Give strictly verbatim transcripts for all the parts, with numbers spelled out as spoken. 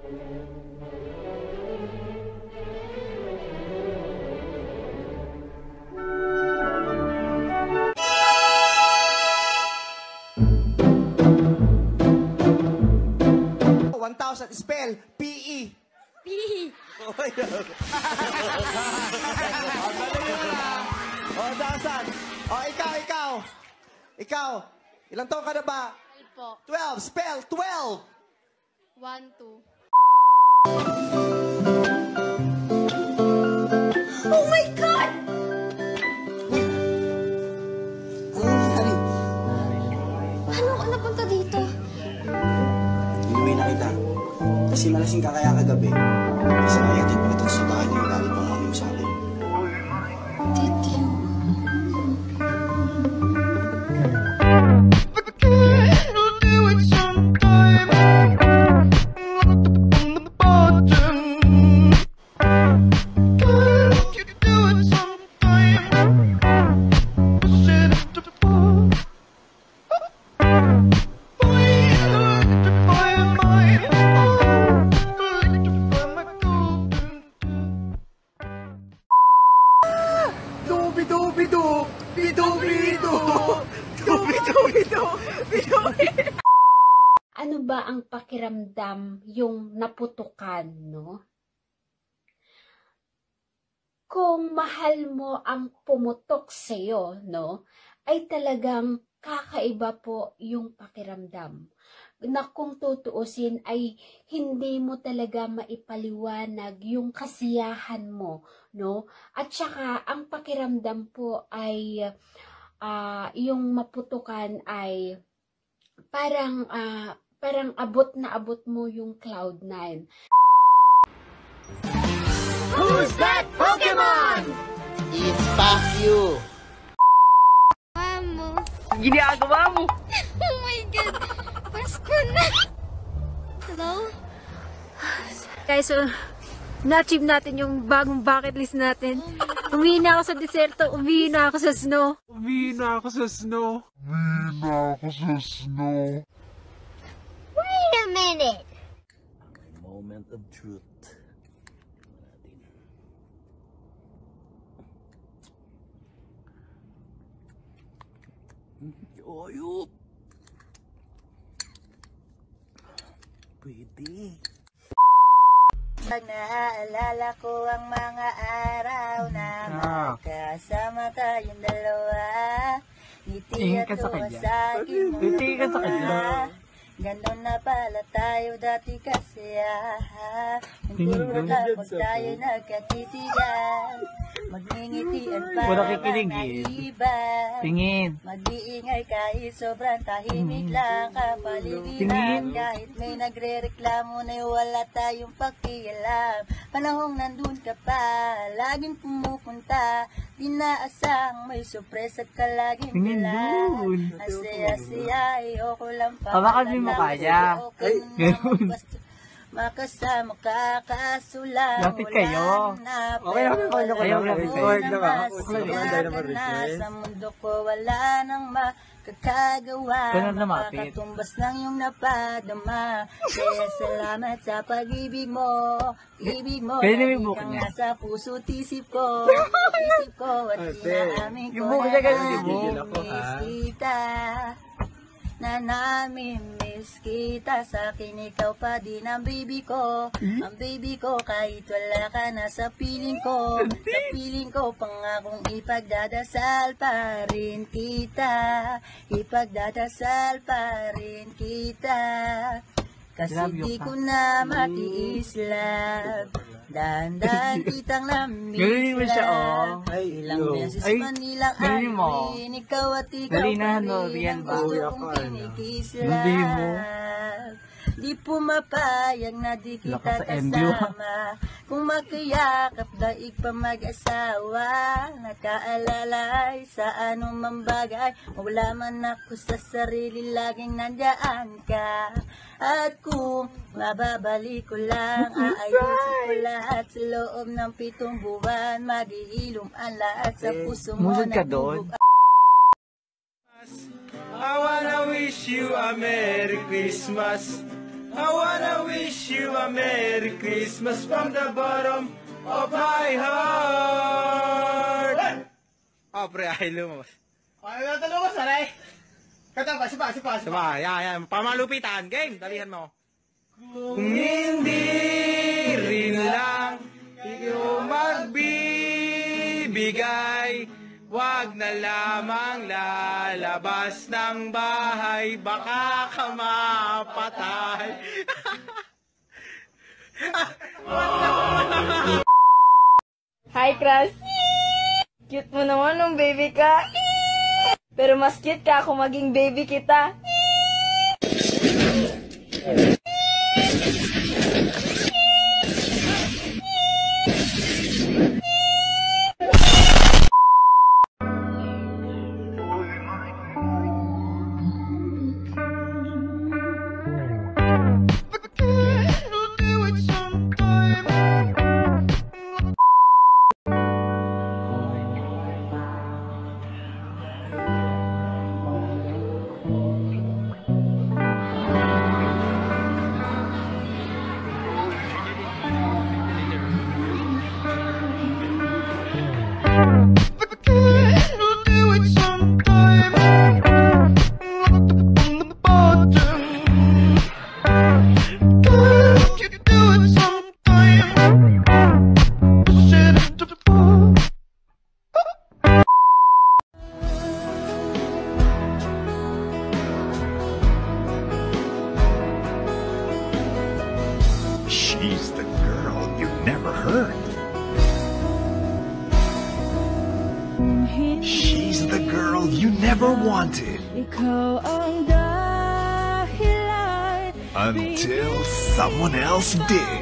one thousand, spell, P E. P E. Oh, one thousand. Oh, ikaw, ikaw. Ikaw. Ilang taon ka na ba? Po. twelve, spell, twelve. one, two. Oh my God! Paano ka napunta dito? Inuwi na kita. Kasi malasing ka kaya kagabi. Kasi nayatin pa kitang subahan yung galit ng mami mo sa akin. Titiyo. Ano ba ang pakiramdam yung naputukan, no? Kung mahal mo ang pumutok sa'yo, no, ay talagang kakaiba po yung pakiramdam. Na kung tutuusin ay hindi mo talaga maipaliwanag yung kasiyahan mo, no? At saka ang pakiramdam po ay uh, yung maputukan ay parang uh, parang abot na abot mo yung cloud nine. Who's that Pokemon? It's Pacquiao. Mamo. Ginagawa mo? Oh my God. Pasko na. Hello? Guys, so, na-achieve natin yung bagong bucket list natin. Umihi na ako sa deserto, umihi na ako sa snow. Umihi na ako sa snow. Umihi na ako sa snow. Wait a minute. Moment of truth. Ayup. Pwede. Pag naaalala ko ang mga araw na magkasama tayong dalawa, ngiti at tuwa sa aking mga mukha. Ganon na pala tayo dati kasi ah. Nagturo lang pag tayo nagkatitigan. Magngingitian para manaiban. Tingin. Mag-iingay kahit sobrang tahimik lang kapaligiran. Kahit may nagre-reklamo na wala tayong pakialam. Panahong nandun ka pa, laging pumupunta. Dinaasang may sorpresa ka laging dala. Asaya-asaya, ayoko lang pa. Hawakan mo kaya. Ay, makasama ka, kasula. Lapit kayo. Okay, okay, okay, okay. Record na ba? Sa mundo ko wala nang makakagawa. Makakatumbas lang yung napadama. Kaya salamat sa pag-ibig mo. Ibig mo, lagi kang nasa puso, tisip ko. Tisip ko at inaamin ko na namimiss kita. Na namimiss kita. Sa akin ikaw pa din ang baby ko. Ang baby ko kahit wala ka na sa piling ko. Sa piling ko pangakong ipagdadasal pa rin kita. Ipagdadasal pa rin kita. Kasi di ko na matiis, love. Dahan-dahan kitang namiss, love. Ilang beses man nilang anuin, ikaw at ikaw pa rin ang gusto kong kinikis, love. Di pumapayag na di kita kasama. Kung makiyakap daig pa mag-asawa. Nakaalalay sa anumang bagay. Wala man ako sa sarili, laging nandyan ka. At kung mababalik ko lang, aayusin ko lahat sa loob ng pitong buwan. Maghihilom ang lahat sa puso mo. Musod ka doon. I wanna wish you a Merry Christmas. I wanna wish you a Merry Christmas from the bottom of my heart. Oh, pre, ay lumabas. Ay, ito lumabas, aray. Kata ba, sipa, sipa, sipa. Sipa, yan, yan. Pamalupitan. Game, dalihan mo. Kung hindi rin lang ikaw magbibigay, wag na lamang lalabas ng bahay, baka ka mapatay. Hi, Crush! Cute mo naman nung baby ka. Pero mas cute ka kung maging baby kita. She's the girl you never heard. She's the girl you never wanted. Until someone else did.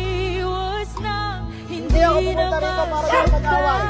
Hindi ako pumunta rito para sa mag-away.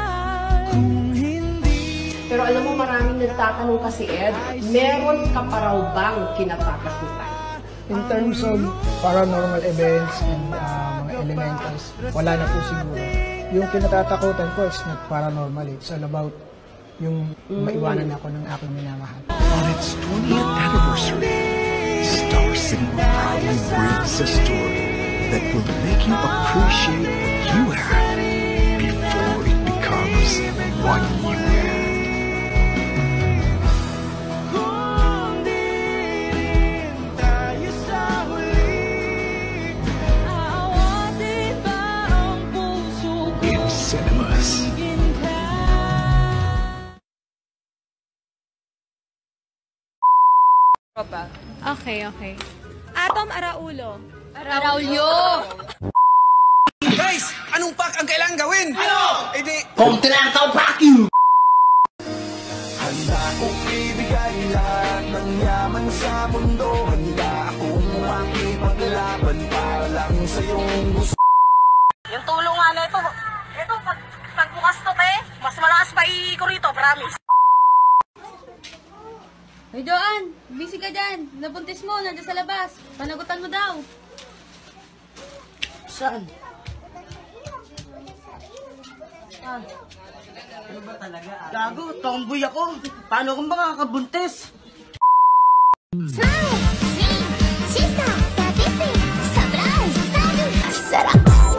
Pero alam mo, maraming nagtatanong kasi, Ed, meron ka pa raw bang kinatatakutan? In terms of paranormal events and uh, mga elementals, wala na po siguro. Yung kinatatakutan ko is not paranormal. It's all about yung maiwanan ako ng aking minamahal. On its twentieth anniversary, Star Cinema proudly brings a story that will make you appreciate what you have before it becomes what you have. In cinemas. Okay, okay. Atom Araulo. Araulyo! Guys, anong pack ang kailangan gawin? Ano? Eh di... Continental vacuum! Handa kong ibigay lahat ng yaman sa mundo. Handa akong makipaglaban para lang sa iyong gusto. Yung tulong nga na ito, ito, pag, pagbukas to, te, mas malakas pa i-ko rito, promise. Hoy, Joan! Busy ka dyan. Nabuntis mo, nandiyan sa labas. Panagutan mo daw. Saan? Ah. Ano ba talaga? Gago, tomboy ako. Paano kung makakabuntis? Smile, sing, chista, statistic, surprise, sarap.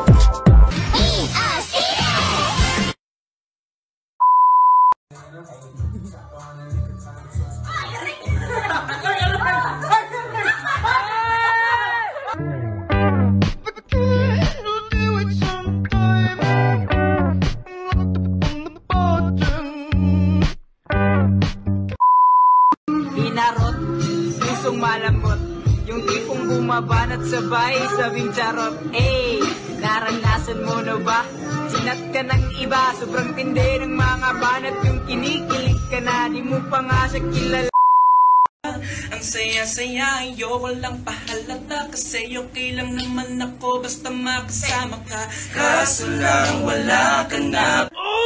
Inarot, pusong malambot, yung tipong bumabanat sabay, sabing charot. Eh, naranasan mo na ba? Sinat ka ng iba, sobrang tindi ng mga banat, yung kinikilig ka na, di mo pa nga siya kilala. Ang saya-saya, ayoko lang pahalata, kasi okay lang naman ako basta makasama ka. Kaso lang wala ka na.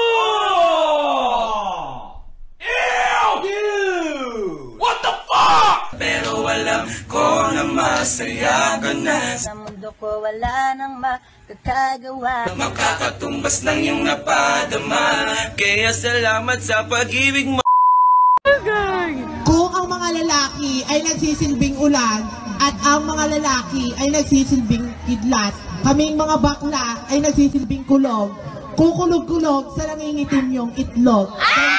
Pero alam ko na masaya ka na. Sa mundo ko wala nang makakagawa. Makakatumbas ng iyong napadama. Kaya salamat sa pag-ibig mo. Kung ang mga lalaki ay nagsisilbing ulan, At ang mga lalaki ay nagsisilbing kidlat. Kaming mga bakla ay nagsisilbing kulog. Kukulog-kulog sa nangingitim yung itlog.